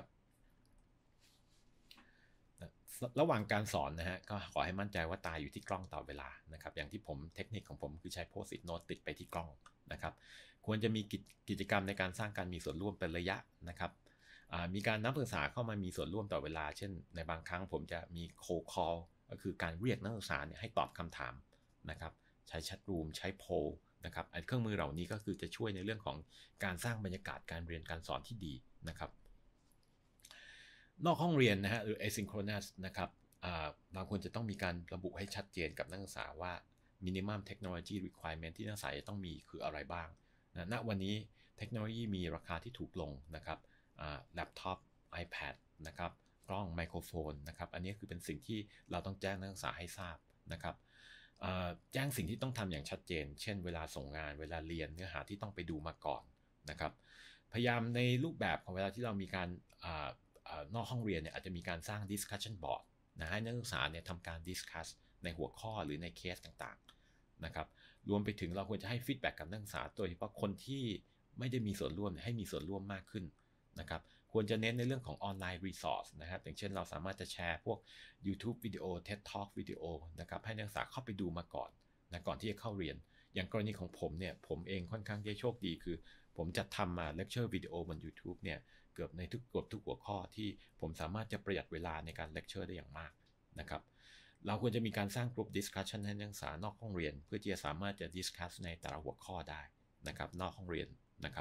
S1: ระหว่างการสอนนะฮะก็ขอให้มั่นใจว่าตาอยู่ที่กล้องต่อเวลานะครับอย่างที่ผมเทคนิคของผมคือใช้ post-it note ติดไปที่กล้องนะครับควรจะมีกิจกรรมในการสร้างการมีส่วนร่วมเป็นระยะนะครับมีการนักศึกษาเข้ามามีส่วนร่วมต่อเวลาเช่นในบางครั้งผมจะมี cold call ก็คือการเรียกนักศึกษาเนี่ยให้ตอบคำถามนะครับใช้แชทรูมใช้โพลนะครับเครื่องมือเหล่านี้ก็คือจะช่วยในเรื่องของการสร้างบรรยากาศการเรียนการสอนที่ดีนะครับนอกห้องเรียนนะฮะหรือ asynchronous นะครับบางคนจะต้องมีการระบุให้ชัดเจนกับนักศึกษาว่า minimum technology requirement ที่นักศึกษาจะต้องมีคืออะไรบ้างนะณวันนี้เทคโนโลยีมีราคาที่ถูกลงนะครับแล็ปท็อป iPad นะครับกล้องไมโครโฟนนะครับอันนี้คือเป็นสิ่งที่เราต้องแจ้งนักศึกษาให้ทราบนะครับแจ้งสิ่งที่ต้องทำอย่างชัดเจนเช่นเวลาส่งงานเวลาเรียนเนื้อหาที่ต้องไปดูมาก่อนนะครับพยายามในรูปแบบของเวลาที่เรามีการนอกห้องเรียนเนี่ยอาจจะมีการสร้าง discussion board นะให้นักศึกษาเนี่ยทำการ discuss ในหัวข้อหรือในเคสต่างๆนะครับรวมไปถึงเราควรจะให้ feedback กับนักศึกษาโดยเฉพาะคนที่ไม่ได้มีส่วนร่วมให้มีส่วนร่วมมากขึ้นนะครับควรจะเน้นในเรื่องของออนไลน์ resource นะครับอย่างเช่นเราสามารถจะแชร์พวก YouTube วิดีโอ TED Talk วิดีโอนะครับให้นักศึกษาเข้าไปดูมาก่อนนะก่อนที่จะเข้าเรียนอย่างกรณีของผมเนี่ยผมเองค่อนข้างจะโชคดีคือผมจะทำมา lecture วิดีโอบน YouTube เนี่ยเกือบในทุกเกือบทุกหัวข้อที่ผมสามารถจะประหยัดเวลาในการ lecture ได้อย่างมากนะครับเราควรจะมีการสร้าง group discussion ให้นักศึกษานอกห้องเรียนเพื่อที่จะสามารถจะ discuss ในแต่ละหัวข้อได้นะครับนอกห้องเรียนนะครับ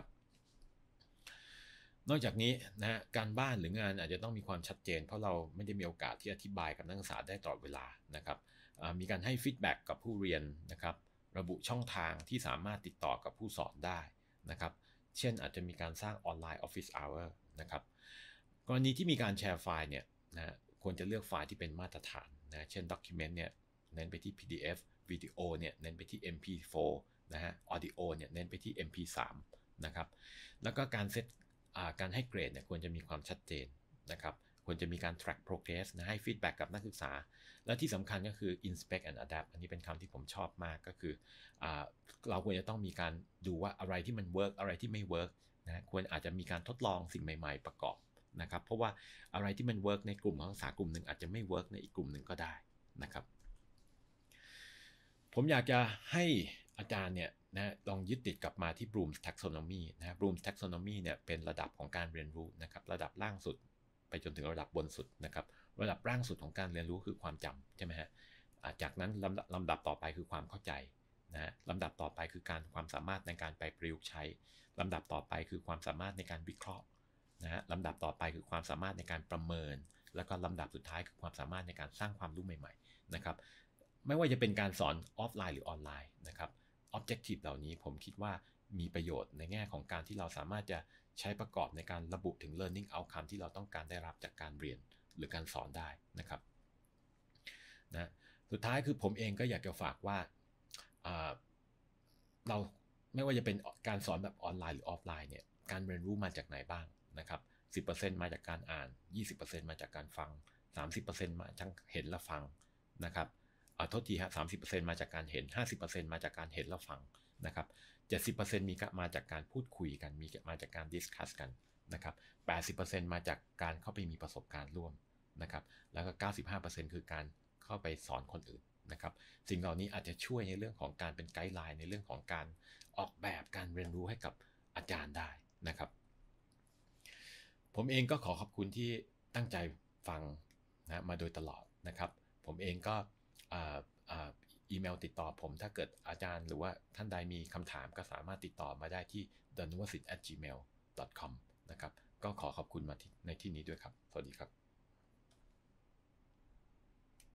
S1: นอกจากนี้นะการบ้านหรืองานอาจจะต้องมีความชัดเจนเพราะเราไม่ได้มีโอกาสที่อธิบายกับนักศึกษาได้ตลอดเวลานะครับมีการให้ฟีดแบ็กกับผู้เรียนนะครับระบุช่องทางที่สามารถติดต่อกับผู้สอนได้นะครับเช่นอาจจะมีการสร้างออนไลน์ Office Hour นะครับกรณีที่มีการแชร์ไฟล์เนี่ยนะควรจะเลือกไฟล์ที่เป็นมาตรฐานนะเช่น Document เนี่ยเน้นไปที่ พี ดี เอฟ วิดีโอเนี่ยเน้นไปที่ เอ็ม พี โฟร์ นะฮะ Audio เนี่ยเน้นไปที่ เอ็ม พี ทรี นะครับแล้วก็การเซตการให้เกรดเนี่ยควรจะมีความชัดเจนนะครับควรจะมีการ track progress นะให้ feedback กับนักศึกษาและที่สำคัญก็คือ inspect and adapt อันนี้เป็นคำที่ผมชอบมากก็คือเราควรจะต้องมีการดูว่าอะไรที่มัน work อะไรที่ไม่ work นะควรอาจจะมีการทดลองสิ่งใหม่ๆประกอบนะครับเพราะว่าอะไรที่มัน work ในกลุ่มของนักศึกษากลุ่มหนึ่งอาจจะไม่ work ในอีกกลุ่มหนึ่งก็ได้นะครับผมอยากจะให้อาจารย์เนี่ยนะลองยึดติดกลับมาที่ Bloom's Taxonomy นะ Bloom's Taxonomy เนี่ยเป็นระดับของการเรียนรู้นะครับระดับล่างสุดไปจนถึงระดับบนสุดนะครับระดับล่างสุดของการเรียนรู้คือความจำใช่ไหมฮะจากนั้นลำลำดับต่อไปคือความเข้าใจนะลำดับต่อไปคือการความสามารถในการไปประยุกต์ใช้ลำดับต่อไปคือความสามารถในการวิเคราะห์นะฮะลำดับต่อไปคือความสามารถในการประเมินแล้วก็ลำดับสุดท้ายคือความสามารถในการสร้างความรู้ใหม่ๆนะครับไม่ว่าจะเป็นการสอนออฟไลน์หรือออนไลน์นะครับObjective เหล่านี้ผมคิดว่ามีประโยชน์ในแง่ของการที่เราสามารถจะใช้ประกอบในการระบุถึง learning outcome ที่เราต้องการได้รับจากการเรียนหรือการสอนได้นะครับนะสุดท้ายคือผมเองก็อยากจะฝากว่าเราไม่ว่าจะเป็นการสอนแบบออนไลน์หรือออฟไลน์เนี่ยการเรียนรู้มาจากไหนบ้างนะครับ สิบเปอร์เซ็นต์ มาจากการอ่าน ยี่สิบเปอร์เซ็นต์ มาจากการฟัง สามสิบเปอร์เซ็นต์ มาจากเห็นและฟังนะครับอ่าโทษทีฮะ สามสิบเปอร์เซ็นต์ มาจากการเห็น ห้าสิบเปอร์เซ็นต์ มาจากการเห็นและฟังนะครับ เจ็ดสิบเปอร์เซ็นต์ มีมาจากการพูดคุยกันมีมาจากการดิสคัสกันนะครับ แปดสิบเปอร์เซ็นต์ มาจากการเข้าไปมีประสบการณ์ร่วมนะครับแล้วก็ เก้าสิบห้าเปอร์เซ็นต์ คือการเข้าไปสอนคนอื่นนะครับสิ่งเหล่านี้อาจจะช่วยในเรื่องของการเป็นไกด์ไลน์ในเรื่องของการออกแบบการเรียนรู้ให้กับอาจารย์ได้นะครับผมเองก็ขอขอบคุณที่ตั้งใจฟังนะมาโดยตลอดนะครับผมเองก็อีเมลติดต่อผมถ้าเกิดอาจารย์หรือว่าท่านใดมีคำถามก็สามารถติดต่อมาได้ที่ danuwasit แอท จีเมล ดอท คอม นะครับก็ขอขอบคุณมาในที่นี้ด้วยครับสวัสดีครับ